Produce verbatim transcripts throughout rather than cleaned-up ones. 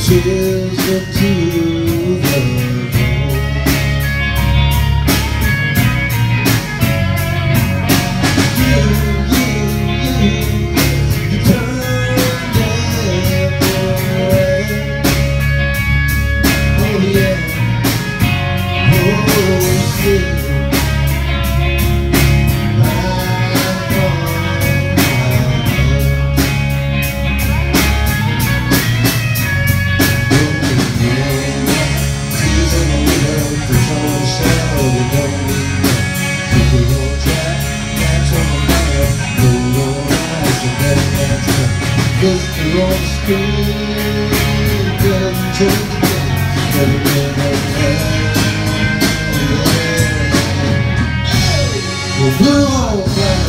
children to the home. You, you, you, you turned away. Oh yeah, oh still cause the wrong screen doesn't change the game, but it never has. Well, we're all right.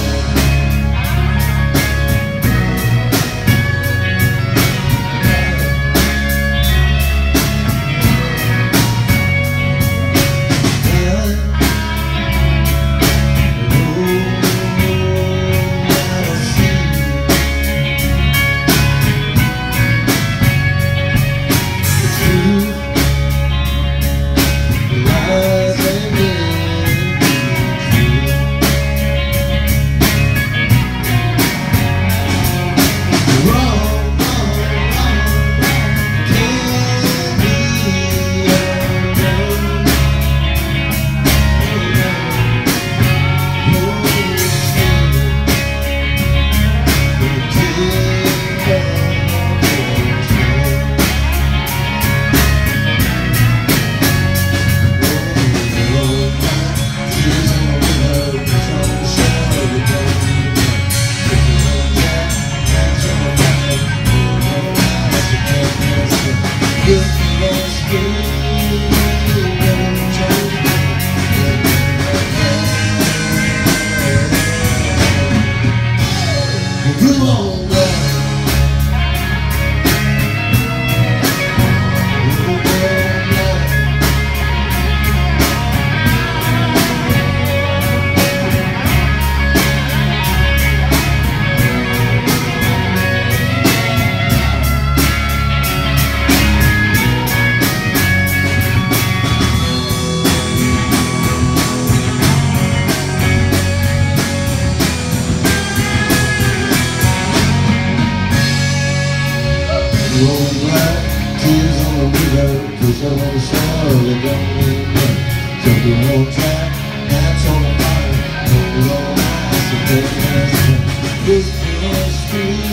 Roll right, tears on the window, push up on the shore, they don't need much. Took the whole track, that's on the fire, hold on ice, and take the answer. This is on the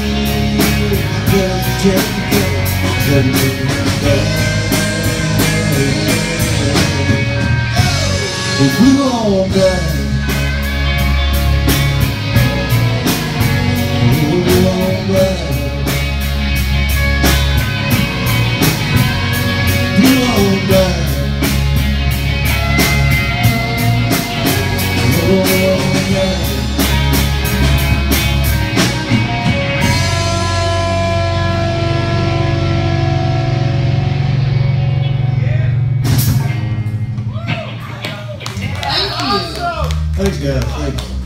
street, just check the car, let me get my stuff. If we all die, we all die. Thanks, guys. Thanks.